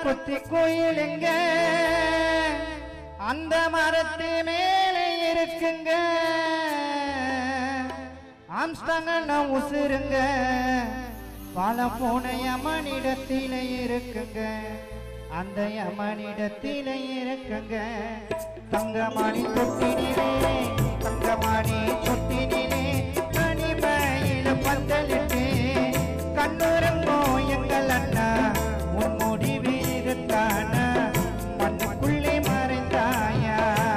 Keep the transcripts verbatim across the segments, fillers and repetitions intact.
குத்தி கோயிலுங்க அந்த மரத்து மேலே இருக்குங்க ஆம்ஸ்டாங்க உசுருங்க பல போன யமனிடத்தில இருக்குங்க அந்த யமனிடத்தில இருக்குங்க தங்கமணி தொட்டினிலே தங்கமணி தொட்டினிலே கனிமயில பந்தலிட்டு கண்ணுரங்கோ எங்கள் அண்ணா உன் முடிவு இதுதான மண்ணுக்குள்ளே மறைந்தாயா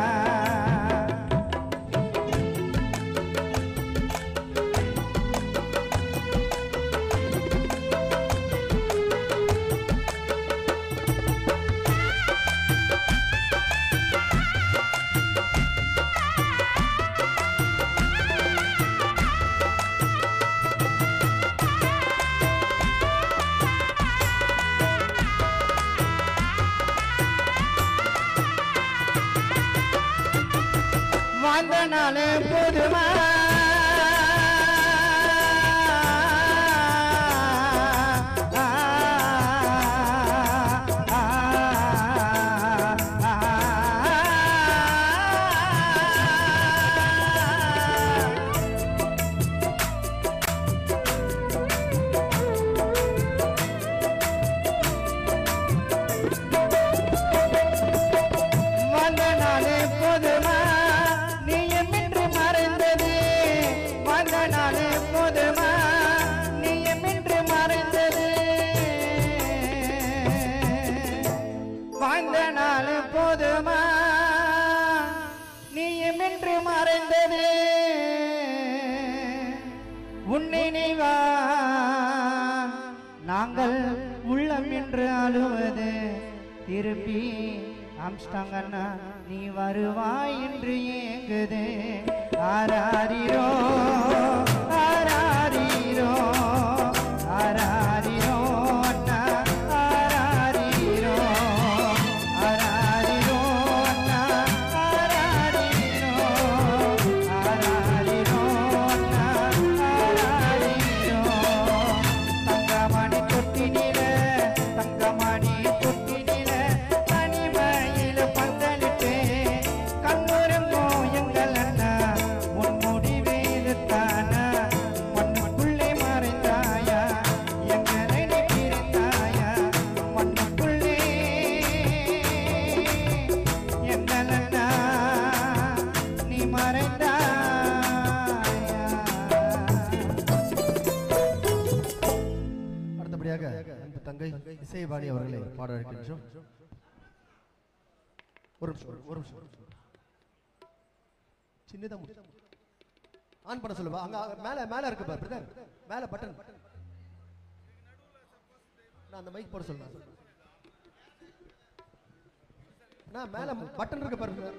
வாழ்ந்தனாலே போதுமா வாழ்ந்தனாலே போதுமா நாளே போதுமா நீயமின்று மறைந்தது வாழ்ந்த நாளே போதுமா நீயமின்று மறைந்தது உன்னை நினைவா நாங்கள் உள்ளம் என்று அழுவது திருப்பி ஆம்ஸ்டாங்கண்ணா நீ வருவாய் என்று ஏங்குது ஆராரிரோ ஆராரிரோ ஆராரிரோ அண்ணா ஆராரிரோ ஆராரிரோ அண்ணா ஆராரிரோ ஆராரிரோ அண்ணா ஆராரிரோ தங்கமணி தொட்டினில தங்கமணி தொட்டினில தனிமையில பந்தலிட்டு கண்ணுரங்கோ எங்கள் அண்ணா உன் முடிவே இதுதானா மண்ணுக்குள்ளே மறைந்தாயா எங்களை பிரிந்தாயா மண்ணுக்குள்ளே எங்கள் அண்ணா நீ மறைந்தாயா. அடுத்தபடியாக அன்பு தங்கை இசைவாணி அவர்களை பாட இருக்கின்றோம். ஒரு நிமிஷம் ஒரு நிமிஷம் சின்னதா ஆன் பண்ண சொல்லுவா. அங்க மேல மேல இருக்கு பாரு பிரதர், மேல பட்டன் நான் அந்த மைக் போட சொல்லுங்க. நான் மேல பட்டன் இருக்கு பாரு பிரதர்.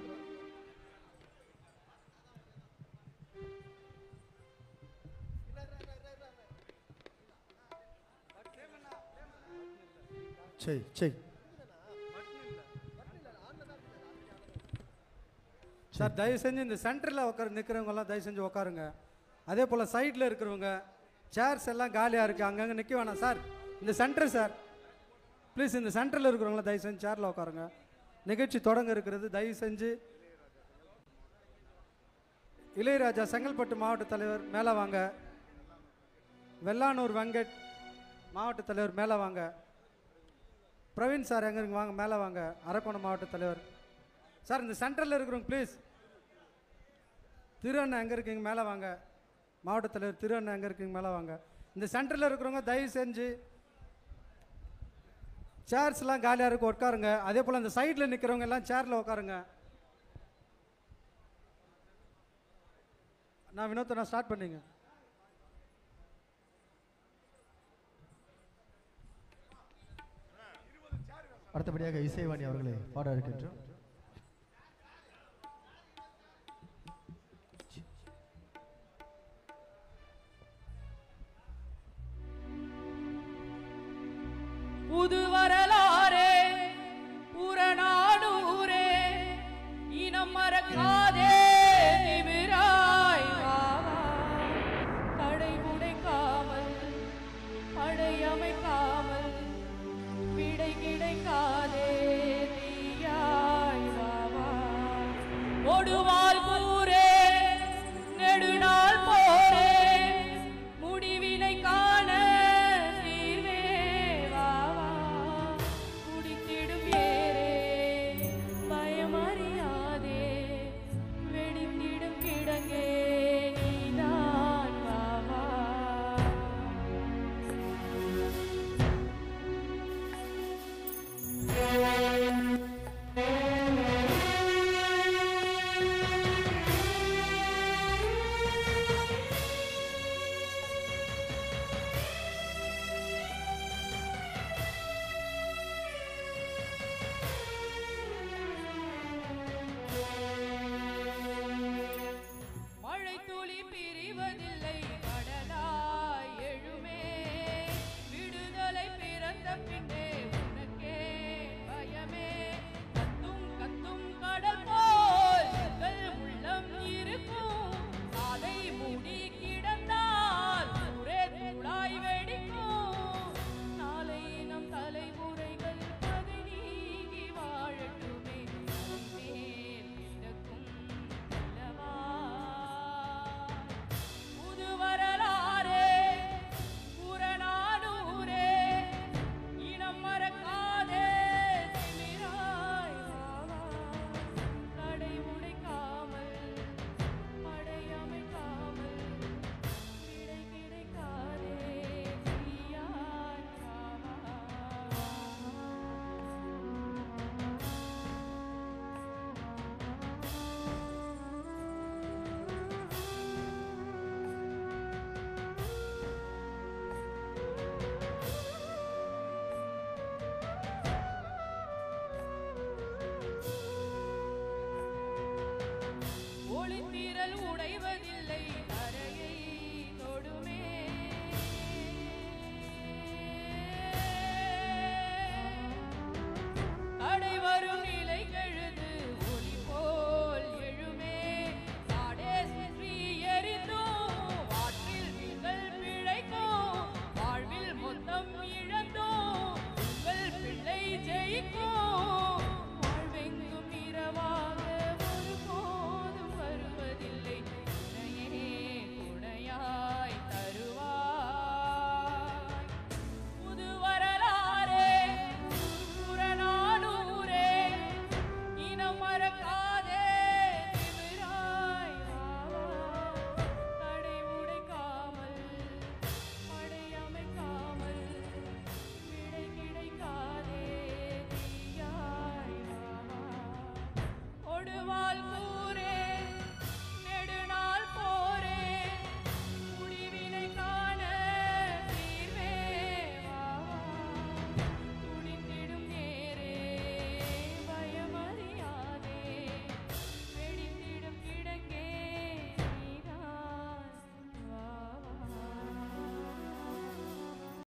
சரி சரி சார் தயவு செஞ்சு இந்த சென்டரில் உட்கார நிற்கிறவங்கெல்லாம் தயவு செஞ்சு உட்காருங்க. அதே போல் சைடில் இருக்கிறவங்க சேர்ஸ் எல்லாம் காலியாக இருக்குது, அங்கங்கே நிற்க வேணாம் சார். இந்த சென்டர் சார் ப்ளீஸ், இந்த சென்டரில் இருக்கிறவங்களாம் தயவு செஞ்சு சேரில் உட்காருங்க. நிகழ்ச்சி தொடங்க இருக்கிறது. தயவு செஞ்சு இளையராஜா செங்கல்பட்டு மாவட்ட தலைவர் மேலே வாங்க. வெள்ளானூர் வெங்கட் மாவட்ட தலைவர் மேலே வாங்க. பிரவீன் சார் எங்கே இருக்கு வாங்க, மேலே வாங்க. அரக்கோணம் மாவட்ட தலைவர் சார். இந்த சென்டரில் இருக்கிறவங்க ப்ளீஸ். திரு அண்ணா எங்கே இருக்கீங்க மேலே வாங்க. மாவட்ட தலைவர் திரு அண்ணா எங்கே இருக்கீங்க மேலே வாங்க. இந்த சென்டரில் இருக்கிறவங்க தயவு செஞ்சு சேர்ஸ்லாம் காலியாக இருக்கு, உட்காருங்க. அதே போல் அந்த சைடில் நிற்கிறவங்க எல்லாம் சேரில் உட்காருங்க. நான் வினோத்தை நான் ஸ்டார்ட் பண்ணிங்க. அடுத்தபடியாக இசைவாணி அவர்களை பாட இருக்கின்றோம். புது